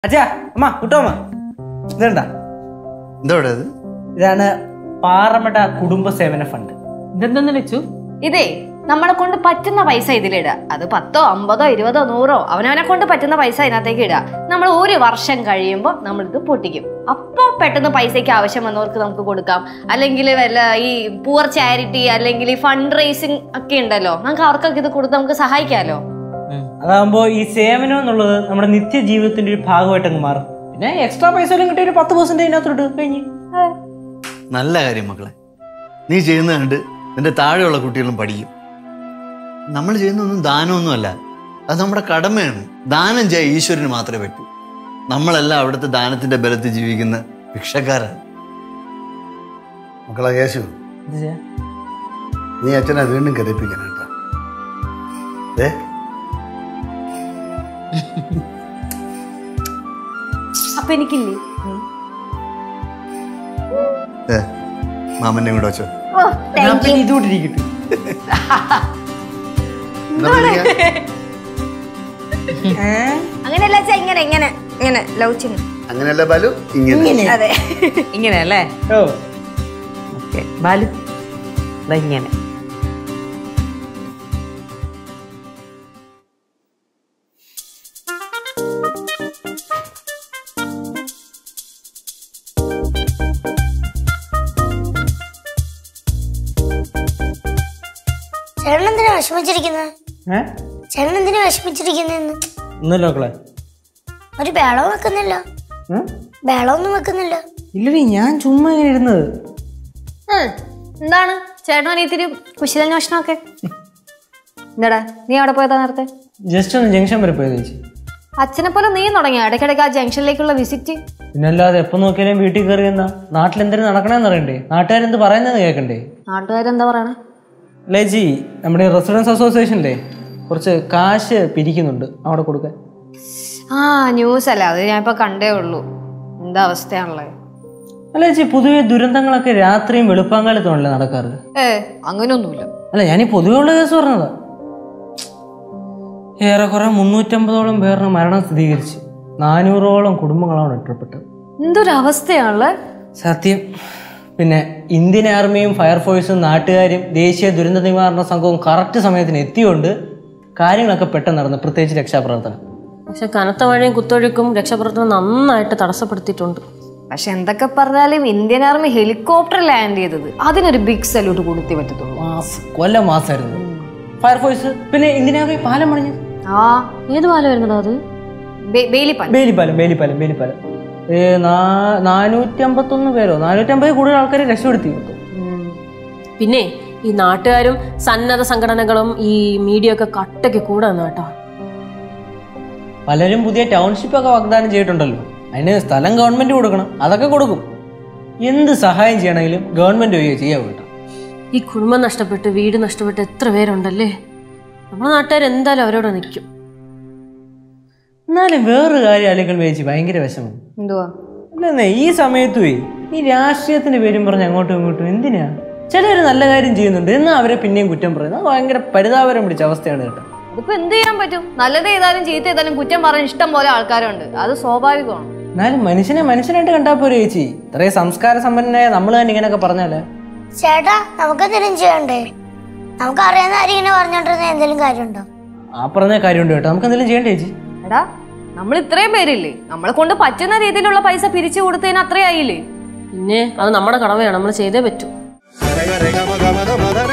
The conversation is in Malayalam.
അച്ഛാ അമ്മ കുട്ടോമ്മ ഇതെന്താ ഇതാണ് പാറമട കുടുംബ സേവന ഫണ്ട്. ഇതെന്തെന്ന് വെച്ചു? ഇതേ നമ്മളെ കൊണ്ട് പറ്റുന്ന പൈസ ഇതിലിടുക. അത് 10, 50, 20, 100 അവനവനെ കൊണ്ട് പറ്റുന്ന പൈസ അതിനകത്തേക്ക് ഇടുക. നമ്മൾ 1 വർഷം കഴിയുമ്പോൾ നമ്മളിത് പൊട്ടിക്കും. അപ്പോൾ പെട്ടെന്ന് പൈസയ്ക്ക് ആവശ്യം വന്നവർക്ക് നമുക്ക് കൊടുക്കാം. അല്ലെങ്കിൽ വല്ല ഈ പൂവർ ചാരിറ്റി അല്ലെങ്കിൽ ഈ ഫണ്ട് റേസിംഗ് ഒക്കെ ഉണ്ടല്ലോ, നമുക്ക് അവർക്കൊക്കെ ഇത് കൊടുത്ത് നമുക്ക് സഹായിക്കാമല്ലോ. അതാകുമ്പോ ഈ സേവനം എന്നുള്ളത് നമ്മുടെ നിത്യജീവിതത്തിന്റെ ഒരു ഭാഗമായിട്ടങ്ങ് മാറും. പിന്നെ എക്സ്ട്രാ പൈസ കിട്ടിയ ഒരു 10% അതിനകത്തോട്ട് കഴിഞ്ഞ്. നല്ല കാര്യം മക്കളെ, നീ ചെയ്യുന്ന കണ്ട് നിന്റെ താഴെയുള്ള കുട്ടികളും പഠിക്കും. നമ്മൾ ചെയ്യുന്നൊന്നും ദാനമൊന്നുമല്ല, അത് നമ്മുടെ കടമയാണ്. ദാനം ചെയ്യാൻ ഈശ്വരന് മാത്രമേ പറ്റൂ. നമ്മളെല്ലാം അവിടുത്തെ ദാനത്തിന്റെ ബലത്തിൽ ജീവിക്കുന്ന ഭിക്ഷക്കാരാണ്. മക്കളെ കേശു, നീ അച്ഛനെ വീണ്ടും കരയിപ്പിക്കാനായിട്ടാ. അപ്പൊ എനിക്കില്ലേ മാമന്റെ കൂടെ വെച്ചോ. ഇതോട്ടിരിക്കട്ടെ. അങ്ങനെയല്ല ഇങ്ങനെ ഇങ്ങനെ ഇങ്ങനെ ലൗച്ചിന് അങ്ങനെയല്ല ബാലു, ഇങ്ങനെ. അതെ ഇങ്ങനെയല്ലേ? ഓ ഓക്കെ ബാലു ഇങ്ങനെ. ചേട്ടനെന്തിനാ വിഷമിച്ചിരിക്കുന്നത്? ചേട്ടനെന്തിനാ വിഷമിച്ചിരിക്കുന്നെന്ന്? ഒന്നുമില്ല മക്കളെ. ഒരു ബേളവും വെക്കുന്നില്ല. ബേളമൊന്നും വെക്കുന്നില്ല. ഇല്ലടി, ഞാൻ ചുമ്മാ ഇങ്ങനെ ഇരുന്നത്. എന്താണ് ചേട്ടൻ ഇത്തിരി കുശലന്വേഷണമൊക്കെ? എന്താടാ നീ അവിടെ പോയതാ നേരത്തെ? ജസ്റ്റ് ഒന്ന് ജംഗ്ഷൻ വരെ പോയത് ചേച്ചി. അച്ഛനെ പോലെ നീ തുടങ്ങിയ ഇടയ്ക്കിടയ്ക്ക് ആ ജംഗ്ഷനിലേക്കുള്ള വിസിറ്റ്. പിന്നല്ലാതെ എപ്പോ നോക്കിയാലും വീട്ടിൽ കയറി എന്നാ നാട്ടിലെന്തെങ്കിലും നടക്കണേന്ന് അറിയണ്ടേ? നാട്ടുകാരെന്ത് പറയുന്നതെന്ന് കേൾക്കണ്ടേ? നാട്ടുകാരെന്താ പറയണേ? ലേജി, നമ്മുടെ റെസിഡൻസ് അസോസിയേഷനിലെ കുറച്ച് കാശ് പിരിക്കുന്നുണ്ട്, അവിടെ കൊടുക്കാൻ. ആ ന്യൂസ് അല്ലേ, അത് ഞാൻ ഇപ്പൊ കണ്ടേ ഉള്ളൂ. എന്താ അവസ്ഥയാണല്ലേ? അല്ല ചേച്ചി, പൊതുവെ ദുരന്തങ്ങളൊക്കെ രാത്രിയും വെളുപ്പാങ്കാലത്താണല്ലേ നടക്കാറ്? അങ്ങനെയൊന്നുമില്ല. അല്ല, ഞാനീ പൊതുവെ ഉള്ള കേസ് പറഞ്ഞതാ. ഏറെക്കുറെ 350ഓളം പേരുടെ മരണം സ്ഥിരീകരിച്ച് 400ഓളം കുടുംബങ്ങളാണ് ഒറ്റപ്പെട്ടത്. എന്തൊരവസ്ഥയാണല്ലേ സത്യം. പിന്നെ ഇന്ത്യൻ ആർമിയും ഫയർഫോഴ്സും നാട്ടുകാരും ദേശീയ ദുരന്ത നിവാരണ സംഘവും കറക്റ്റ് സമയത്തിന് എത്തിയോണ്ട് കാര്യങ്ങളൊക്കെ പെട്ടെന്ന് നടന്നു, പ്രത്യേകിച്ച് രക്ഷാപ്രവർത്തനം. പക്ഷെ കനത്ത മഴയും കുത്തൊഴുക്കും രക്ഷാപ്രവർത്തനം നന്നായിട്ട് തടസ്സപ്പെടുത്തിയിട്ടുണ്ട്. പക്ഷെ എന്തൊക്കെ പറഞ്ഞാലും ഇന്ത്യൻ ആർമി ഹെലികോപ്റ്റർ ലാൻഡ് ചെയ്തത് അതിനൊരു ബിഗ് സല്യൂട്ട് കൊടുത്തേ പറ്റത്തുള്ളൂ. കൊല്ലം മാസമായിരുന്നു ഫയർഫോഴ്സ്. പിന്നെ ഇന്ത്യൻ ആർമി പാലം പണിഞ്ഞത്. ഏത് പാലം വരുന്നതാ അത്? ബേലിപ്പാലം. 451 പേരോ 450 കൂടുതൽ ആൾക്കാരെ രക്ഷപ്പെടുത്തി. പിന്നെ ഈ നാട്ടുകാരും സന്നദ്ധ സംഘടനകളും ഈ മീഡിയ ഒക്കെ കട്ടയ്ക്ക് കൂടെ കേട്ടോ. പലരും പുതിയ ടൗൺഷിപ്പ് ഒക്കെ വാഗ്ദാനം ചെയ്തിട്ടുണ്ടല്ലോ. അതിന് സ്ഥലം ഗവൺമെന്റ് കൊടുക്കണം, അതൊക്കെ കൊടുക്കും. എന്ത് സഹായം ചെയ്യണമെങ്കിലും ഗവൺമെന്റ് ചെയ്യാൻ കേട്ടോ. ഈ കുടുംബം നഷ്ടപ്പെട്ട് വീട് നഷ്ടപ്പെട്ട് എത്ര പേരുണ്ടല്ലേ. നമ്മുടെ നാട്ടുകാർ എന്തായാലും അവരോട് നിൽക്കും. എന്നാലും വേറൊരു കാര്യം അല്ലെങ്കിൽ വേച്ചി ഭയങ്കര വിഷമം. എന്തുവാ? അല്ലെന്നേ, ഈ സമയത്ത് ഈ രാഷ്ട്രീയത്തിന്റെ പേരും പറഞ്ഞ് അങ്ങോട്ടും ഇങ്ങോട്ടും എന്തിനാ? ചിലര് നല്ല കാര്യം ചെയ്യുന്നുണ്ട് എന്നാ അവരെ പിന്നെയും കുറ്റം പറയുന്നത് ഭയങ്കര പരിതാപരം പിടിച്ച അവസ്ഥയാണ് കേട്ടോ. അതിപ്പോ എന്ത് ചെയ്യാൻ പറ്റും? നല്ലത് ചെയ്താലും ചീത്ത ചെയ്താലും കുറ്റം പറയാൻ ഇഷ്ടം പോലെ ആൾക്കാരുണ്ട്, അത് സ്വാഭാവികമാണ്. എന്നാലും മനുഷ്യനായിട്ട് കണ്ടാ പോരെ ചേച്ചി? ഇത്രയും സംസ്കാര സമ്പന്നനായ നമ്മൾ തന്നെ ഇങ്ങനെയൊക്കെ പറഞ്ഞാലേ. ചേട്ടാ, നമുക്കെന്തെങ്കിലും ചെയ്യണ്ടേ? നമുക്ക് അറിയാവുന്ന ആരും ഇങ്ങനെ പറഞ്ഞോണ്ടിരുന്ന എന്തെങ്കിലും കാര്യമുണ്ടോ? ആ പറഞ്ഞ കാര്യമുണ്ട് കേട്ടോ, നമുക്ക് എന്തെങ്കിലും ചെയ്യണ്ടേ ചേച്ചി? എടാ, നമ്മൾ ഇത്രയും പേരില്ലേ, നമ്മളെ കൊണ്ട് പറ്റുന്ന രീതിയിലുള്ള പൈസ പിരിച്ചു കൊടുത്തതിന് അത്രയായില്ലേ? പിന്നെ അത് നമ്മുടെ കടമയാണ്, നമ്മൾ ചെയ്തേ പറ്റൂ.